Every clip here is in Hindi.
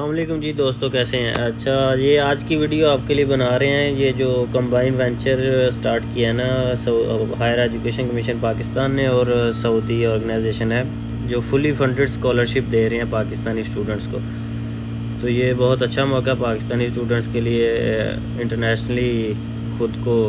अस्सलामुअलैकुम जी दोस्तों, कैसे हैं। अच्छा, ये आज की वीडियो आपके लिए बना रहे हैं। ये जो कंबाइन वेंचर स्टार्ट किया है ना हायर एजुकेशन कमीशन पाकिस्तान ने और सऊदी ऑर्गेनाइजेशन है जो फुली फंडेड स्कॉलरशिप दे रहे हैं पाकिस्तानी स्टूडेंट्स को। तो ये बहुत अच्छा मौका पाकिस्तानी स्टूडेंट्स के लिए इंटरनेशनली खुद को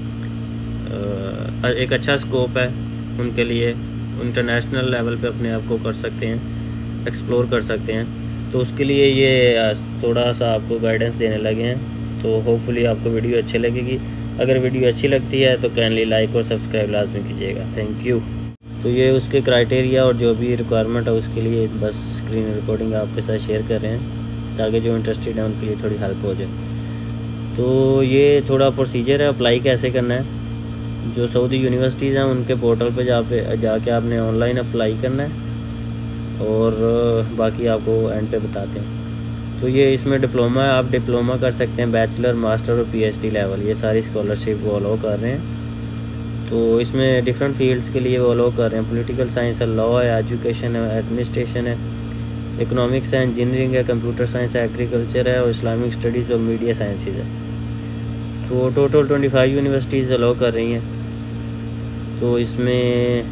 एक अच्छा स्कोप है उनके लिए। इंटरनेशनल लेवल पे अपने आप को कर सकते हैं, एक्सप्लोर कर सकते हैं। तो उसके लिए ये थोड़ा सा आपको गाइडेंस देने लगे हैं। तो होपफुली आपको वीडियो अच्छी लगेगी। अगर वीडियो अच्छी लगती है तो काइंडली लाइक और सब्सक्राइब लाजमी कीजिएगा। Thank you. तो ये उसके क्राइटेरिया और जो भी रिक्वायरमेंट है उसके लिए बस स्क्रीन रिकॉर्डिंग आपके साथ शेयर कर रहे हैं ताकि जो इंटरेस्टेड है उनके लिए थोड़ी हेल्प हो जाए। तो ये थोड़ा प्रोसीजर है, अप्लाई कैसे करना है। जो सऊदी यूनिवर्सिटीज़ हैं उनके पोर्टल पे जाके आपने ऑनलाइन अप्लाई करना है और बाकी आपको एंड पे बताते हैं। तो ये इसमें डिप्लोमा है, आप डिप्लोमा कर सकते हैं, बैचलर, मास्टर और पीएचडी लेवल, ये सारी स्कॉलरशिप वो अलाउ कर रहे हैं। तो इसमें डिफरेंट फील्ड्स के लिए वो अलाउ कर रहे हैं। पॉलिटिकल साइंस है, लॉ है, एजुकेशन है, एडमिनिस्ट्रेशन है, इकोनॉमिक्स है, इंजीनियरिंग है, कंप्यूटर साइंस है, एग्रीकल्चर है और इस्लामिक स्टडीज़ और मीडिया साइंसेज है। तो टोटल 25 यूनिवर्सिटीज़ अलाउ कर रही हैं। तो इसमें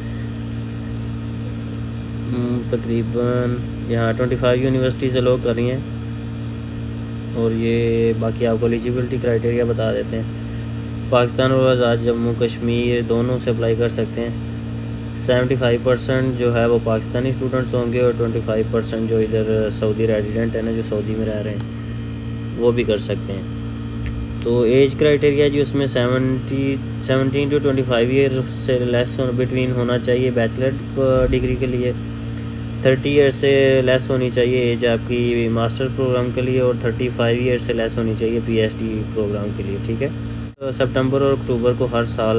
तकरीबन यहाँ 25 यूनिवर्सिटीज़ अलाउ कर रही हैं। और ये बाकी आपको एलिजिबिलिटी क्राइटेरिया बता देते हैं। पाकिस्तान और आज़ाद जम्मू कश्मीर दोनों से अप्लाई कर सकते हैं। 75% जो है वो पाकिस्तानी स्टूडेंट्स होंगे और 25% जो इधर सऊदी रेजिडेंट है ना, जो सऊदी में रह रहे हैं, वो भी कर सकते हैं। तो एज क्राइटेरिया जी उसमें 17 to 25 ईयर से लेस बिटवीन होना चाहिए बैचलर डिग्री के लिए। 30 ईयर से लेस होनी चाहिए एज आपकी मास्टर प्रोग्राम के लिए और 35 ईयर से लेस होनी चाहिए पीएचडी प्रोग्राम के लिए। ठीक है। तो सितंबर और अक्टूबर को हर साल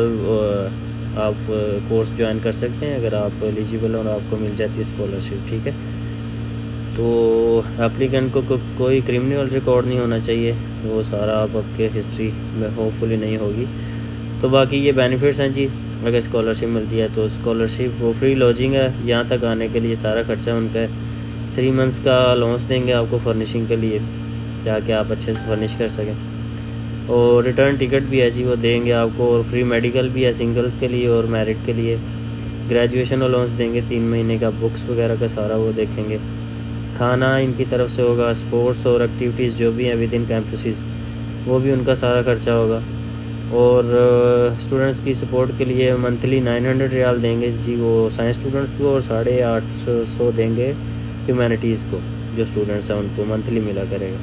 आप कोर्स ज्वाइन कर सकते हैं अगर आप एलिजिबल और आपको मिल जाती है स्कॉलरशिप। ठीक है। तो एप्लीकेंट को कोई क्रिमिनल रिकॉर्ड नहीं होना चाहिए, वो सारा आपके हिस्ट्री में होपफुली नहीं होगी। तो बाकी ये बेनिफिट्स हैं जी अगर स्कॉलरशिप मिलती है। तो स्कॉलरशिप वो फ्री लॉजिंग है, यहाँ तक आने के लिए सारा खर्चा उनका है। 3 मंथ्स का अलाउंस देंगे आपको फर्निशिंग के लिए ताकि आप अच्छे से फर्निश कर सकें। और रिटर्न टिकट भी है जी वो देंगे आपको। और फ्री मेडिकल भी है सिंगल्स के लिए और मैरिड के लिए। ग्रेजुएशन अलाउंस देंगे 3 महीने का, बुक्स वगैरह का सारा वो देखेंगे। खाना इनकी तरफ से होगा। स्पोर्ट्स और एक्टिविटीज़ जो भी हैं विद इन कैंपसेस वो भी उनका सारा खर्चा होगा। और स्टूडेंट्स की सपोर्ट के लिए मंथली 900 रियाल देंगे जी वो साइंस स्टूडेंट्स को और 850 देंगे ह्यूमैनिटीज़ को। जो स्टूडेंट्स हैं उनको मंथली मिला करेगा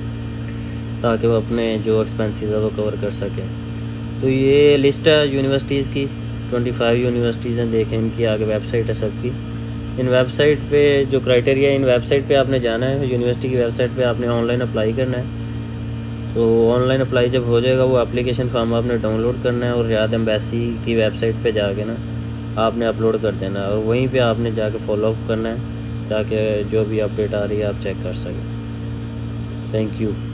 ताकि वो अपने जो एक्सपेंसेस है वो कवर कर सकें। तो ये लिस्ट है यूनिवर्सिटीज़ की, 25 यूनिवर्सिटीज़ हैं, देखें इनकी आगे वेबसाइट है सबकी। इन वेबसाइट पे जो क्राइटेरिया, इन वेबसाइट पे आपने जाना है, यूनिवर्सिटी की वेबसाइट पे आपने ऑनलाइन अप्लाई करना है। तो ऑनलाइन अप्लाई जब हो जाएगा वो एप्लीकेशन फॉर्म आपने डाउनलोड करना है और रियाद एम्बेसी की वेबसाइट पे जाके ना आपने अपलोड कर देना है और वहीं पे आपने जाके फॉलो अप करना है ताकि जो भी अपडेट आ रही है आप चेक कर सकें। Thank you.